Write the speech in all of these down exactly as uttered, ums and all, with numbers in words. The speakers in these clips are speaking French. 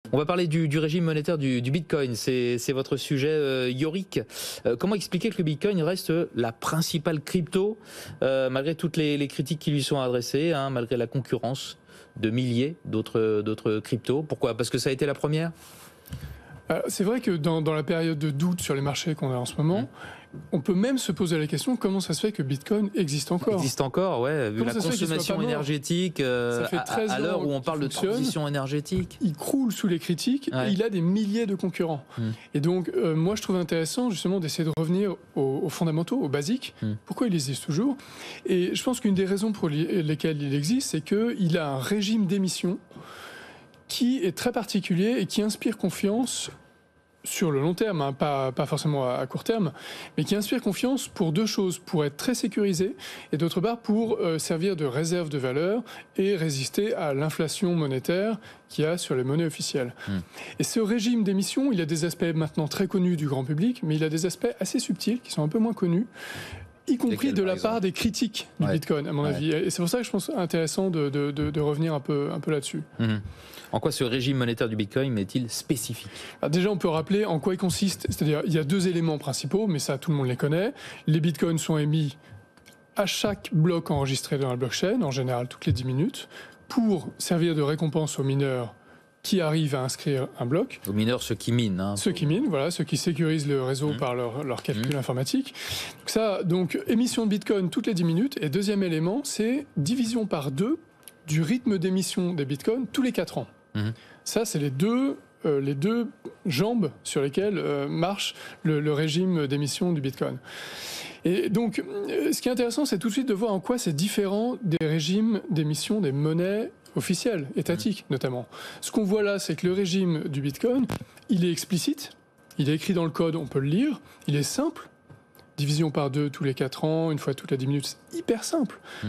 On va parler du, du régime monétaire du, du Bitcoin, c'est votre sujet, euh, Yorick. Euh, comment expliquer que le Bitcoin reste la principale crypto, euh, malgré toutes les, les critiques qui lui sont adressées, hein, malgré la concurrence de milliers d'autres cryptos? Pourquoi? Parce que ça a été la première? C'est vrai que dans, dans la période de doute sur les marchés qu'on a en ce moment, mmh. on peut même se poser la question comment ça se fait que Bitcoin existe encore. Existe encore, ouais, vu comment la consommation énergétique, euh, à, à l'heure où on parle de transition énergétique. Il croule sous les critiques ouais. et il a des milliers de concurrents. Mmh. Et donc, euh, moi, je trouve intéressant justement d'essayer de revenir aux, aux fondamentaux, aux basiques. Mmh. Pourquoi il existe toujours? Et je pense qu'une des raisons pour lesquelles il existe, c'est qu'il a un régime d'émission qui est très particulier et qui inspire confiance sur le long terme, hein, pas, pas forcément à, à court terme, mais qui inspire confiance pour deux choses, pour être très sécurisé et d'autre part pour euh, servir de réserve de valeur et résister à l'inflation monétaire qu'il y a sur les monnaies officielles. Mmh. Et ce régime d'émission, il a des aspects maintenant très connus du grand public, mais il a des aspects assez subtils qui sont un peu moins connus, y compris de la part des critiques du ouais. Bitcoin, à mon ouais. avis. Et c'est pour ça que je pense intéressant de, de, de, de revenir un peu, un peu là-dessus. Mmh. En quoi ce régime monétaire du Bitcoin est-il spécifique? Alors déjà, on peut rappeler en quoi il consiste. C'est-à-dire, il y a deux éléments principaux, mais ça, tout le monde les connaît. Les Bitcoins sont émis à chaque bloc enregistré dans la blockchain, en général toutes les dix minutes, pour servir de récompense aux mineurs qui arrivent à inscrire un bloc. Aux mineurs, ceux qui minent. Hein, ceux qui minent, voilà, ceux qui sécurisent le réseau mmh. par leur, leur calcul mmh. informatique. Donc ça, donc, émission de Bitcoin toutes les dix minutes. Et deuxième élément, c'est division par deux du rythme d'émission des Bitcoins tous les quatre ans. Mmh. Ça, c'est les deux, euh, les deux jambes sur lesquelles euh, marche le, le régime d'émission du Bitcoin. Et donc, euh, ce qui est intéressant, c'est tout de suite de voir en quoi c'est différent des régimes d'émission des monnaies officielles, étatiques mmh. notamment. Ce qu'on voit là, c'est que le régime du Bitcoin, il est explicite, il est écrit dans le code, on peut le lire, il est simple, division par deux tous les quatre ans, une fois toutes les dix minutes, c'est hyper simple. Mmh.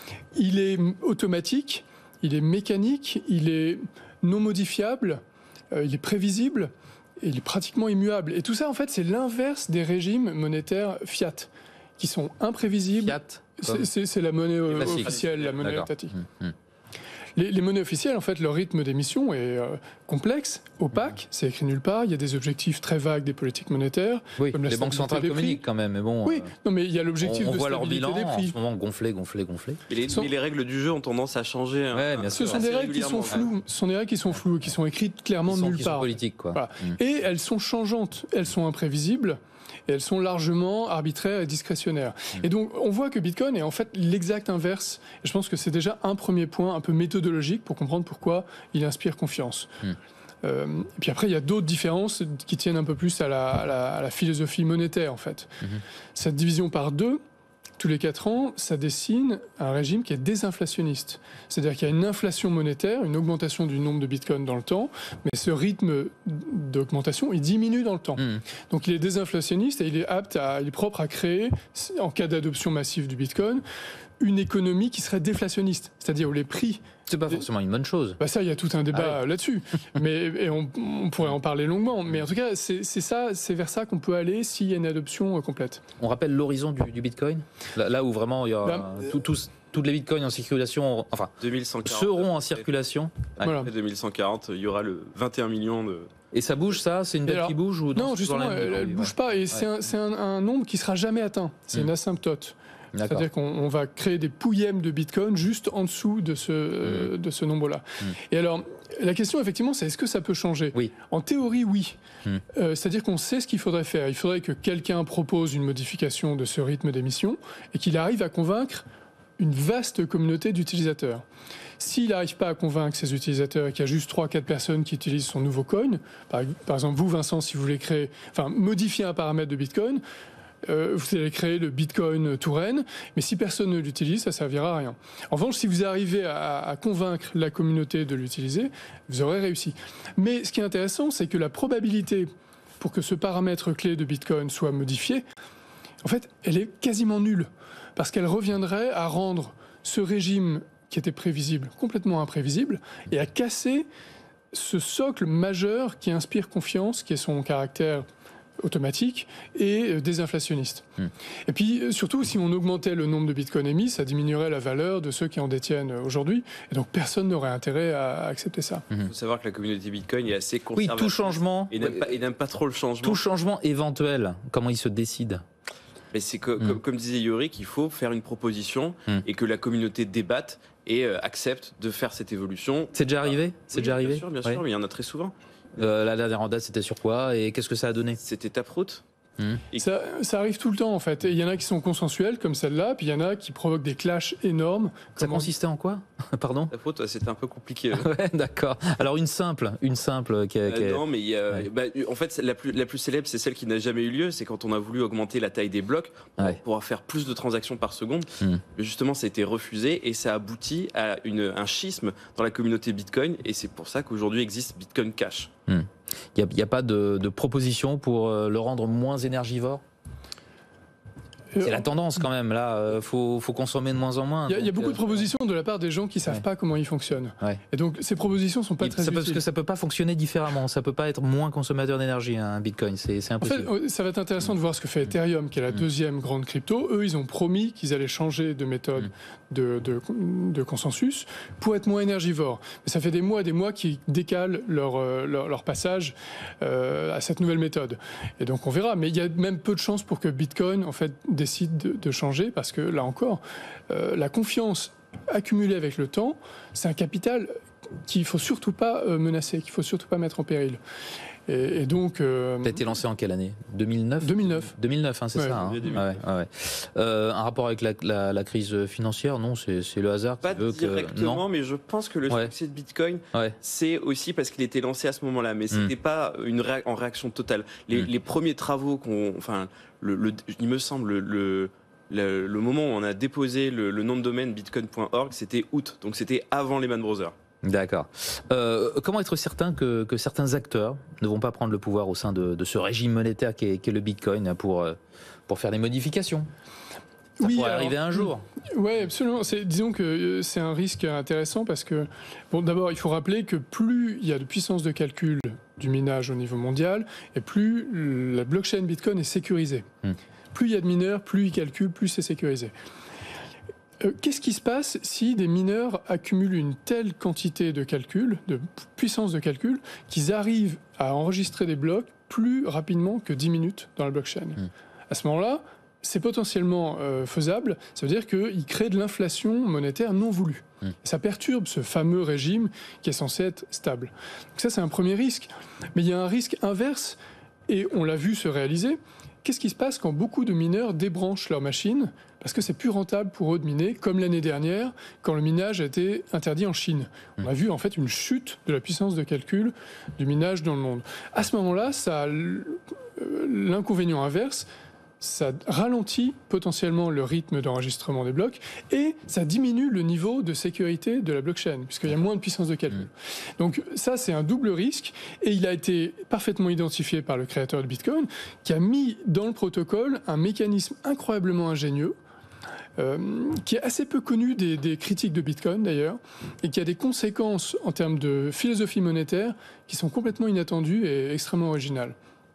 Il est automatique, il est mécanique, il est non modifiable, euh, il est prévisible, et il est pratiquement immuable. Et tout ça, en fait, c'est l'inverse des régimes monétaires fiat, qui sont imprévisibles. Fiat, c'est la monnaie officielle, la monnaie étatique. Mmh, mmh. Les, les monnaies officielles, en fait, leur rythme d'émission est euh, complexe, opaque, mmh. c'est écrit nulle part, il y a des objectifs très vagues des politiques monétaires. Oui, comme la les banques centrales communiquent quand même, mais bon... Oui, euh, non, mais il y a l'objectif de on voit stabilité leur bilan, des prix. En ce moment, gonfler, gonfler, gonfler. Mais les, mais les règles du jeu ont tendance à changer. Hein, ouais, bien ce sûr. sont des règles qui sont floues, ouais. ce sont des règles qui sont floues, qui sont écrites clairement qui sont, nulle qui part. Sont politiques, quoi. Voilà. Mmh. Et elles sont changeantes, elles sont imprévisibles. Et elles sont largement arbitraires et discrétionnaires. Mmh. Et donc, on voit que Bitcoin est en fait l'exact inverse. Et je pense que c'est déjà un premier point un peu méthodologique pour comprendre pourquoi il inspire confiance. Mmh. Euh, et puis après, il y a d'autres différences qui tiennent un peu plus à la, à la, à la philosophie monétaire, en fait. Mmh. Cette division par deux, tous les quatre ans, ça dessine un régime qui est désinflationniste. C'est-à-dire qu'il y a une inflation monétaire, une augmentation du nombre de bitcoins dans le temps, mais ce rythme d'augmentation, il diminue dans le temps. Mmh. Donc il est désinflationniste et il est apte à, il est propre à créer, en cas d'adoption massive du bitcoin, une économie qui serait déflationniste. C'est-à-dire où les prix... C'est pas forcément une bonne chose. Bah ça, il y a tout un débat ah oui. là-dessus. Mais et on, on pourrait en parler longuement. Mais en tout cas, c'est ça, c'est vers ça qu'on peut aller s'il y a une adoption euh, complète. On rappelle l'horizon du, du Bitcoin, là, là où vraiment il y a bah, tout, tout, toutes les Bitcoins en circulation, enfin, deux mille cent quarante, seront en circulation. Voilà. Après deux mille cent quarante, il y aura le vingt et un millions de... Et ça bouge, ça? C'est une date alors, qui bouge ou non, justement, elle ne bouge pas. Et ouais. c'est un, un, un nombre qui ne sera jamais atteint. C'est mmh. une asymptote. C'est-à-dire qu'on va créer des pouillèmes de Bitcoin juste en dessous de ce, mmh. de ce nombre-là. Mmh. Et alors, la question, effectivement, c'est est-ce que ça peut changer? Oui. En théorie, oui. Mmh. Euh, C'est-à-dire qu'on sait ce qu'il faudrait faire. Il faudrait que quelqu'un propose une modification de ce rythme d'émission et qu'il arrive à convaincre une vaste communauté d'utilisateurs. S'il n'arrive pas à convaincre ses utilisateurs et qu'il y a juste trois à quatre personnes qui utilisent son nouveau coin, par, par exemple, vous, Vincent, si vous voulez créer, enfin, modifier un paramètre de Bitcoin, Euh, vous allez créer le Bitcoin Touraine, mais si personne ne l'utilise, ça ne servira à rien. En revanche, si vous arrivez à, à convaincre la communauté de l'utiliser, vous aurez réussi. Mais ce qui est intéressant, c'est que la probabilité pour que ce paramètre clé de Bitcoin soit modifié, en fait, elle est quasiment nulle, parce qu'elle reviendrait à rendre ce régime qui était prévisible complètement imprévisible et à casser ce socle majeur qui inspire confiance, qui est son caractère automatique et désinflationniste. Mmh. Et puis surtout, si on augmentait le nombre de bitcoins émis, ça diminuerait la valeur de ceux qui en détiennent aujourd'hui. Et donc personne n'aurait intérêt à accepter ça. Il mmh. faut savoir que la communauté Bitcoin est assez conservatrice. Oui, tout changement. Et n'aime pas, et n'aime pas trop le changement. Tout changement éventuel, comment il se décide ? Mais c'est que, mmh. comme, comme disait Yorick, il faut faire une proposition mmh. et que la communauté débatte et euh, accepte de faire cette évolution. C'est déjà arrivé ? C'est oui, déjà arrivé ? Bien sûr, bien sûr, ouais. mais il y en a très souvent. Euh, la dernière en date, c'était sur quoi et qu'est-ce que ça a donné ? C'était Taproot. Mmh. Ça, ça arrive tout le temps en fait. Il y en a qui sont consensuels comme celle-là, puis il y en a qui provoquent des clashs énormes. Ça Comment... consistait en quoi ? Pardon ? Taproot, c'était un peu compliqué. Ouais, d'accord. Alors une simple, une simple qui a, qui a... Euh, non, mais il y a, ouais. bah, en fait la plus la plus célèbre, c'est celle qui n'a jamais eu lieu. C'est quand on a voulu augmenter la taille des blocs pour ouais. pouvoir faire plus de transactions par seconde. Mmh. Mais justement, ça a été refusé et ça aboutit à une, un schisme dans la communauté Bitcoin. Et c'est pour ça qu'aujourd'hui existe Bitcoin Cash. Mmh. Il n'y a, a pas de, de proposition pour euh, le rendre moins énergivore ? C'est la tendance quand même, là, il euh, faut, faut consommer de moins en moins. Il y a, donc, y a beaucoup euh... de propositions de la part des gens qui ne savent ouais. pas comment ils fonctionnent. Ouais. Et donc ces propositions ne sont pas Il, très ça utiles. Parce que ça ne peut pas fonctionner différemment, ça ne peut pas être moins consommateur d'énergie, un hein, Bitcoin, c'est, c'est impossible. En fait, ça va être intéressant de voir ce que fait Ethereum, qui est la deuxième grande crypto. Eux, ils ont promis qu'ils allaient changer de méthode mm. de, de, de consensus pour être moins énergivores. Mais ça fait des mois et des mois qu'ils décalent leur, leur, leur passage euh, à cette nouvelle méthode. Et donc on verra. Mais il y a même peu de chances pour que Bitcoin en fait, décide de, de changer parce que là encore, euh, la confiance accumulée avec le temps, c'est un capital qu'il ne faut surtout pas euh, menacer, qu'il ne faut surtout pas mettre en péril. Et, et donc, euh, t'as été lancé en quelle année ? deux mille neuf ? deux mille neuf. deux mille neuf, hein, c'est ouais, ça. Hein. Ouais, ouais. Euh, un rapport avec la, la, la crise financière ? Non, c'est, c'est le hasard. Pas qui veut directement, que... non mais je pense que le ouais. succès de Bitcoin, ouais. c'est aussi parce qu'il était lancé à ce moment-là. Mais c'était mm. pas une ré... en réaction totale. Les, mm. les premiers travaux qu'on, enfin, le, le, il me semble le Le, le moment où on a déposé le, le nom de domaine bitcoin point org, c'était août, donc c'était avant Lehman Brothers. D'accord. Euh, comment être certain que, que certains acteurs ne vont pas prendre le pouvoir au sein de, de ce régime monétaire qu'est, qu'est le Bitcoin pour, pour faire des modifications ? Ça oui, pourrait alors, arriver un jour. Oui, absolument. C'est, disons que c'est un risque intéressant parce que, bon, d'abord, il faut rappeler que plus il y a de puissance de calcul du minage au niveau mondial, et plus la blockchain Bitcoin est sécurisée. Hmm. Plus il y a de mineurs, plus ils calculent, plus c'est sécurisé. Euh, qu'est-ce qui se passe si des mineurs accumulent une telle quantité de calcul, de puissance de calcul, qu'ils arrivent à enregistrer des blocs plus rapidement que dix minutes dans la blockchain ? mmh. À ce moment-là, c'est potentiellement euh, faisable. Ça veut dire qu'ils créent de l'inflation monétaire non voulue. Mmh. Ça perturbe ce fameux régime qui est censé être stable. Donc ça, c'est un premier risque. Mais il y a un risque inverse, et on l'a vu se réaliser. Qu'est-ce qui se passe quand beaucoup de mineurs débranchent leur machine parce que c'est plus rentable pour eux de miner, comme l'année dernière, quand le minage a été interdit en Chine. On a vu en fait une chute de la puissance de calcul du minage dans le monde. À ce moment-là, ça a l'inconvénient inverse, ça ralentit potentiellement le rythme d'enregistrement des blocs et ça diminue le niveau de sécurité de la blockchain, puisqu'il y a moins de puissance de calcul. Mmh. Donc ça, c'est un double risque et il a été parfaitement identifié par le créateur de Bitcoin, qui a mis dans le protocole un mécanisme incroyablement ingénieux, Euh, qui est assez peu connu des, des critiques de Bitcoin d'ailleurs, et qui a des conséquences en termes de philosophie monétaire qui sont complètement inattendues et extrêmement originales.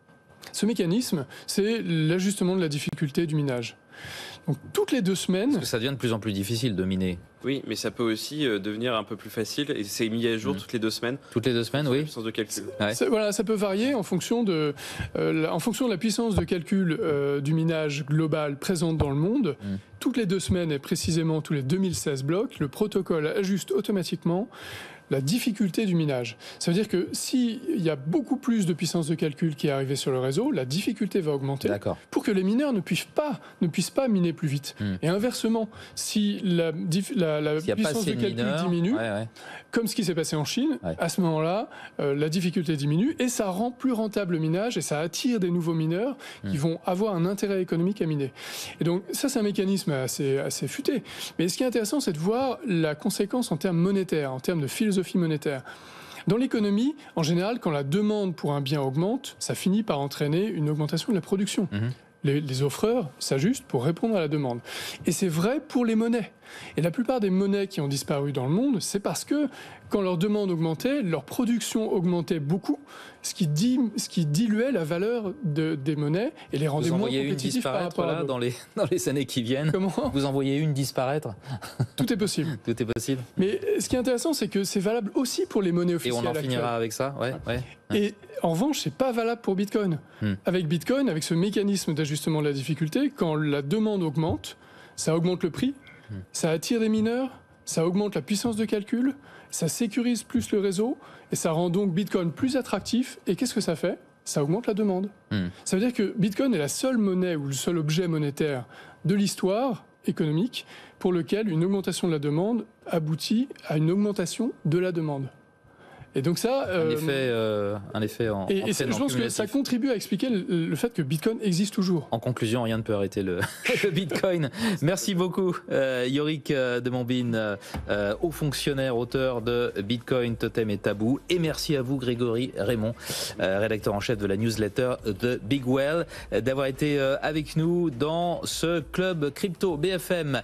Ce mécanisme, c'est l'ajustement de la difficulté du minage. Donc toutes les deux semaines... Parce que ça devient de plus en plus difficile de miner. Oui, mais ça peut aussi devenir un peu plus facile et c'est mis à jour mmh. toutes les deux semaines. Toutes les deux semaines, oui. La puissance de calcul. Ouais. Ça, voilà, ça peut varier en fonction de, euh, la, en fonction de la puissance de calcul euh, du minage global présente dans le monde. Mmh. Toutes les deux semaines et précisément tous les deux mille seize blocs, le protocole ajuste automatiquement la difficulté du minage. Ça veut dire que s'il y a beaucoup plus de puissance de calcul qui est arrivée sur le réseau, la difficulté va augmenter. D'accord. Pour que les mineurs ne puissent pas, ne puissent pas miner plus vite. Mmh. Et inversement, si la, la, la puissance de calcul mineurs, diminue, ouais, ouais. comme ce qui s'est passé en Chine, ouais. à ce moment-là, euh, la difficulté diminue et ça rend plus rentable le minage et ça attire des nouveaux mineurs mmh. qui vont avoir un intérêt économique à miner. Et donc ça, c'est un mécanisme assez, assez futé. Mais ce qui est intéressant, c'est de voir la conséquence en termes monétaires, en termes de philosophie monétaire. Dans l'économie, en général, quand la demande pour un bien augmente, ça finit par entraîner une augmentation de la production. Mmh. Les, les offreurs s'ajustent pour répondre à la demande. Et c'est vrai pour les monnaies. Et la plupart des monnaies qui ont disparu dans le monde, c'est parce que quand leur demande augmentait, leur production augmentait beaucoup, ce qui, di, ce qui diluait la valeur de, des monnaies et les rendait moins compétitifs par rapport là, à dans les, dans les années qui viennent. Comment ? Vous en voyez une disparaître ? Tout est possible. Tout est possible. Mais ce qui est intéressant, c'est que c'est valable aussi pour les monnaies officielles. Et on en finira actuelles. avec ça, ouais, ouais. Et en revanche, c'est pas valable pour Bitcoin. Hmm. Avec Bitcoin, avec ce mécanisme d'ajustement de la difficulté, quand la demande augmente, ça augmente le prix, hmm. ça attire des mineurs, ça augmente la puissance de calcul, ça sécurise plus le réseau et ça rend donc Bitcoin plus attractif. Et qu'est-ce que ça fait ? Ça augmente la demande. Hmm. Ça veut dire que Bitcoin est la seule monnaie ou le seul objet monétaire de l'histoire économique pour lequel une augmentation de la demande aboutit à une augmentation de la demande. Et donc ça, euh, un effet, euh, un effet en. Et, en et je pense cumulatif. que ça contribue à expliquer le, le fait que Bitcoin existe toujours. En conclusion, rien ne peut arrêter le, le Bitcoin. Merci beaucoup, euh, Yorick de Montbine, euh, haut fonctionnaire, auteur de Bitcoin, Totem et Tabou. Et merci à vous, Grégory Raymond, euh, rédacteur en chef de la newsletter de Big Well, d'avoir été euh, avec nous dans ce club crypto B F M.